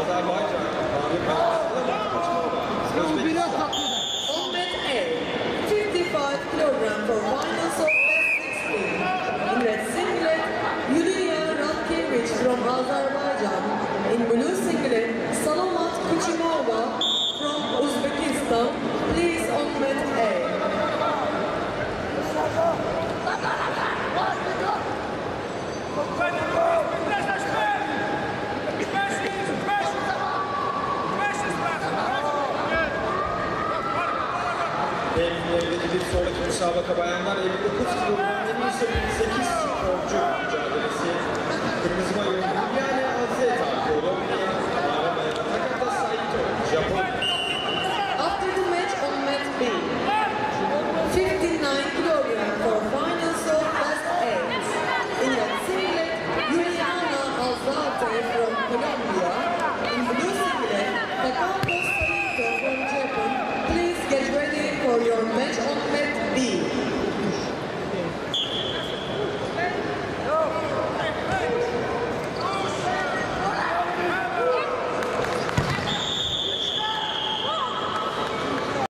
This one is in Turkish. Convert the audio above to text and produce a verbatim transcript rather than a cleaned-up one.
Azerbaycan. Ahmed A, fifty-five kilograms for finals of best sixteen. In red singlet, Yulia Radkevich from Azerbaijan. In blue singlet, Salamat Kuchimova from Uzbekistan. Please, Ahmed A. Bir sonraki müsabaka bayanlar elli dokuz kilogramın en iyisi sekiz sporcu mücadelesi. Kırmızı mayo yani Azeta, Kolombiya, Aramaya Takata Saito, Japon. After the match on mat B, fifty-nine kilograms for finals of best eight. In that singlet, Juliana Alzate from Colombia. In blue singlet, Takato Saito from Japan. Please get ready for your match on mat B.